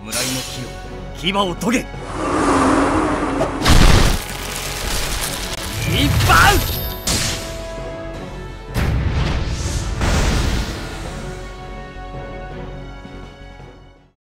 侍の木よ、牙を研げ。